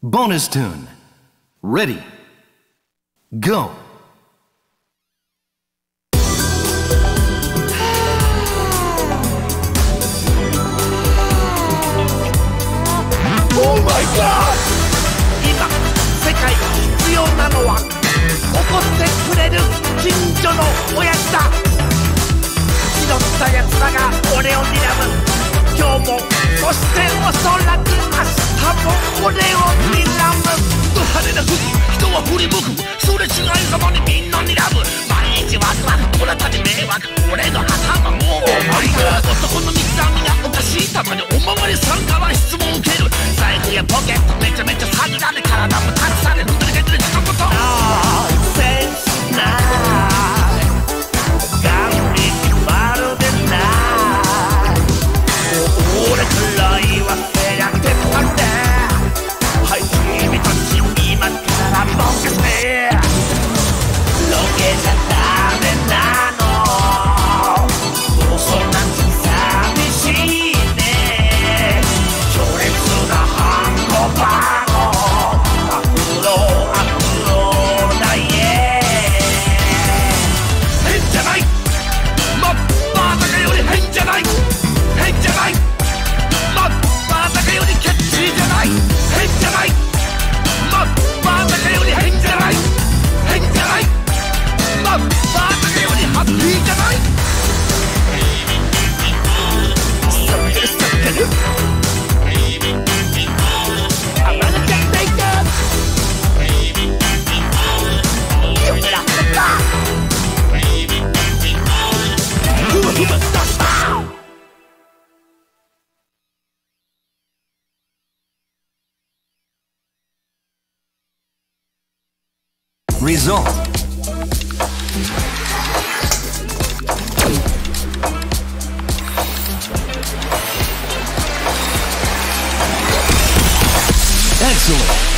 Bonus tune. Ready. Go. Oh my god! 今世界に必要なのは怒ってくれる近所の親父だ。気取ったやつらが俺を睨む。今日もそしておそらく明日も俺を睨む。ド派手な時人は振り向く。すれ違いざまにみんな睨む。毎日ワクワクこなたに迷惑。俺の頭もう男の水網がおかしい。たまにおまわりさんから質問受ける。財布やポケットめちゃめちゃ詐欺だね。体もたくさんでふんだり返ってる一言センスないガンビまるでない俺くらいはせやけたんではい君たち今からボケしてロケじゃダメなの嘘なんて寂しいね強烈なハンコバー Result. Excellent.